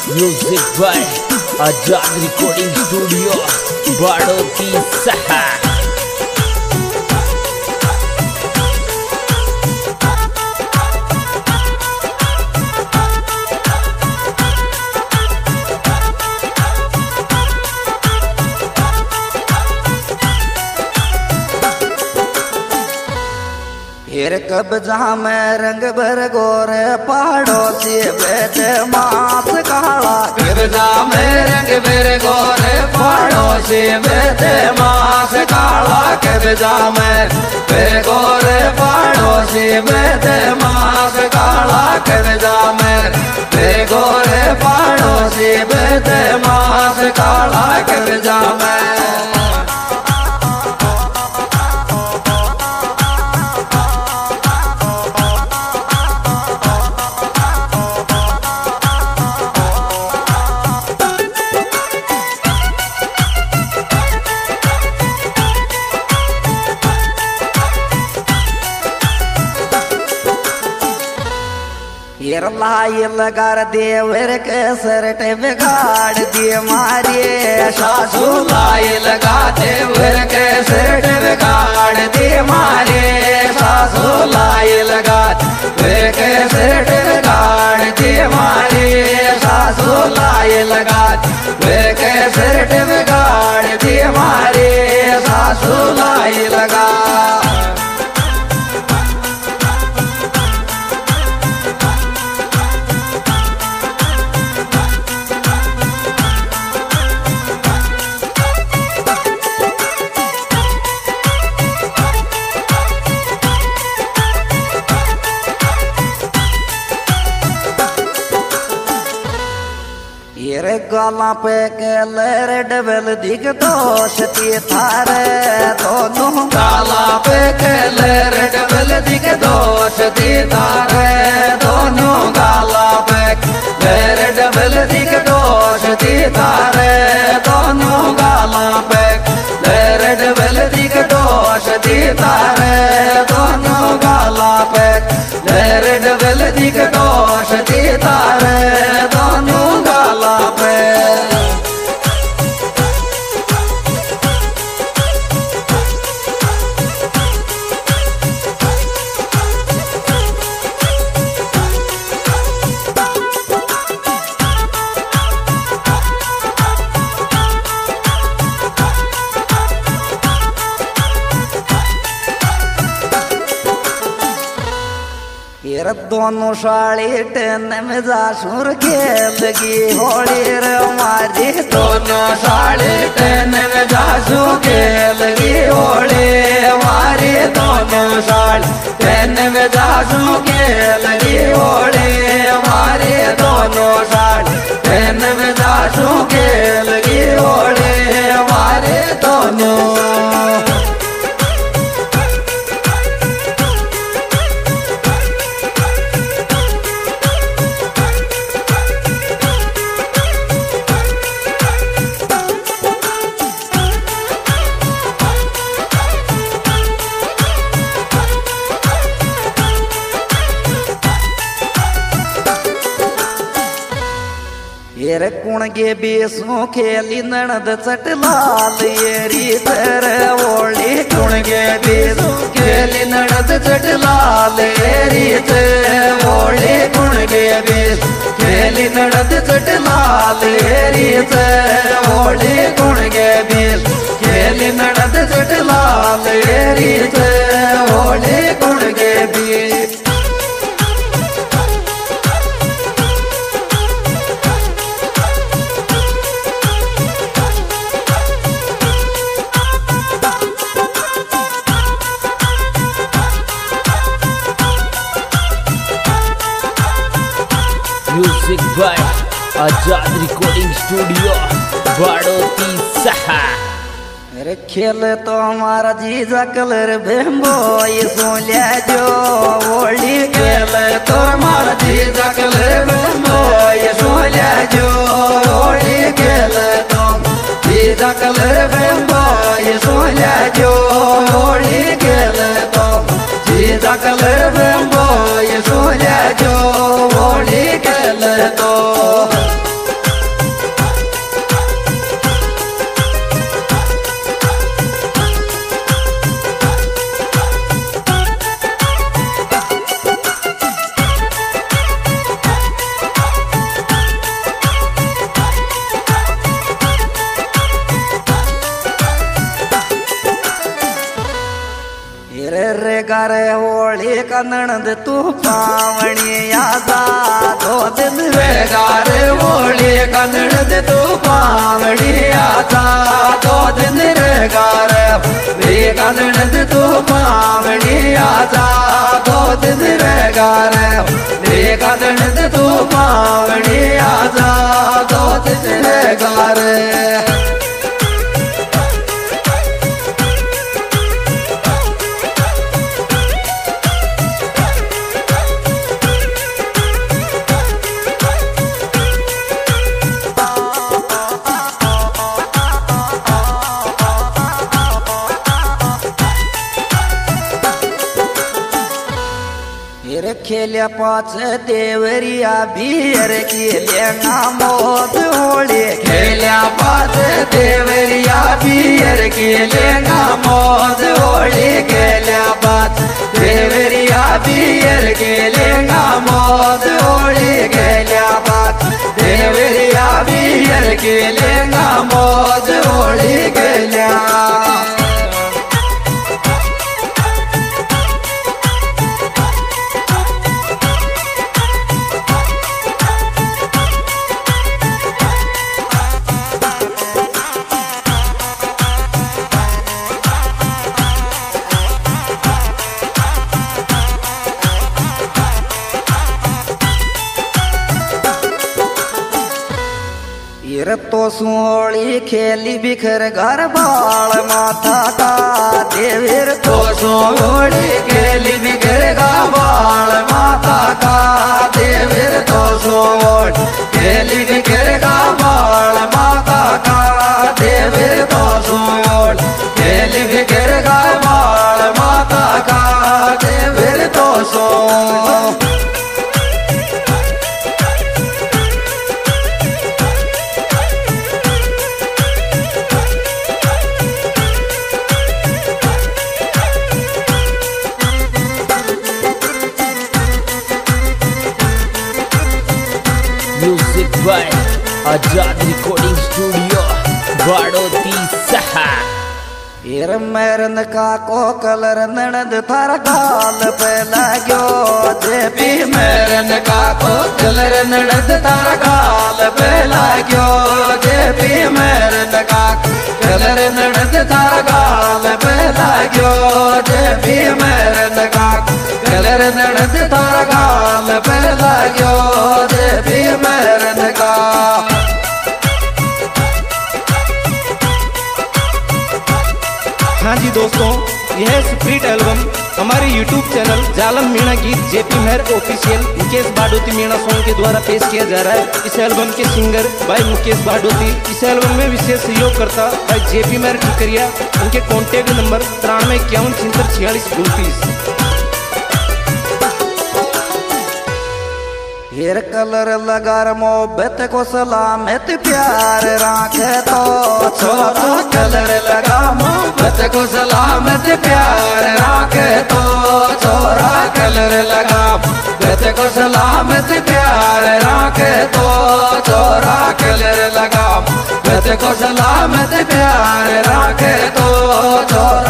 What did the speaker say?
Music by Azad recording studio Badoti सहा। फिर कब जहाँ में रंग भर गोरे पहाड़ों से बेटे मास काला। कब जहाँ में रंग भर गोरे पहाड़ों से बेटे मास काला। कब जहाँ में भर गोरे पहाड़ों से बेटे मास काला। कब जहाँ में भर गोरे पहाड़ों से बेटे मास काला। कब जहाँ में लाई लगा देवर के सरट बिगाड़ दिए मारे सासू। लाई लगा देवर के सरट बिगाड़ दिए मारे सासू। लाई लगा देवर के सरट बिगाड़ दिए मारे सासू। लाई लगा देवर के सरट बिगाड़ दिए मारे सासू। लाई लगा गाला पे के लर डबल दिख दोषती थारे दोनों। गाला पे के लर डबल दिख दोषती थारे दोनों। गाला पे लर डबल दिख दोषती थारे दोनों। गाला पे लर डबल दिख दोषती थारे दोनों। गाला पे लर डबल दिख दोषती थारे दोनों। गाला पे दोनों साड़ी टेन में जा सुर लगी होली रे मारी। दोनों साड़ी टेन में जा लगी होली मारी। दोनों साड़ी टेन में जा लगी होली मारी। दोनों साड़ी टेन में जा लगी होली मारी दोनों। येरे कुण के बेसों खेली ननद चटलाल येरी तेरे ओली। कुण के बेसों खेली ननद चटलाल येरी तेरे ओली। कुण के बेस खेली ननद चटलाल येरी तेरे ओली। कुण के बेस खेली ननद चटलाल येरी तेरे ओली। कुण के बेस music by Azad recording studio Badoti सहा। अरे खेल तो हमारा जीजा कलर भेम्बो ये सोलिया जो ओली। खेल तो हमारा जीजा कलर भेम्बो ये सोलिया जो ओली। खेल तो जीजा कलर भेम्बो ये सोलिया जो ओली। खेल तो जीजा कलर भेम्बो ये सोलिया जो ओली। खेल तो रे होली कन्नड़ तू पावणी आजा 2 दिन बेगार होली कन्नड़ तू पावणी आजा 2 दिन रेगार वे कन्नड़ तू पावणी आजा 2 दिन रेगार वे कन्नड़ तू पावणी आजा 2 दिन रेगार खेलिया 5 देवरिया बियर खेलिया मोद होली खेलिया 5 देवरिया बियर खेलिया मोद होली खेलिया 5 देवरिया बियर खेलिया मोद होली खेलिया 5 देवरिया बियर खेलिया मोद होली खेलिया तो सोली खेली बिखर घर बाल माथा का देवीर तो सोली खेली बिखर का बाल माथा का देवीर तो सोली खेली बिखर का बाल माथा का देवीर तो सोली खेली बिखर का बाल माथा का देवीर तो सोली music by Azad recording studio Badoti सहा मरन का को कलर ननद थारा गाल पे लाग्यो जेपी मरन का को कलर ननद थारा गाल पे लाग्यो जेपी मरन का कलर ननद थारा गाल पे लाग्यो जेपी मरन का कलर ननद थारा गाल पे लाग्यो जेपी मरन का हाँ जी दोस्तों, यह स्प्रिट एल्बम हमारे YouTube चैनल जालम मीणा गीत JP Mehar official Mukesh Badoti Meena song के द्वारा पेश किया जा रहा है। इस एल्बम के सिंगर भाई मुकेश बाडोती। इस एल्बम में विशेष सहयोग करता भाई जेपी मेहर ठिकरिया। उनके कॉन्टेक्ट नंबर 9351464632। हेर कलर लगार मोहब्बत को सलामत प्यार राखे तो छोरा कलर लगा मोहब्बत को सलामत प्यार राखे तो छोरा कलर लगा मोहब्बत को सलामत प्यार राखे तो छोरा कलर लगा मोहब्बत को सलामत प्यार राखे तो छोरा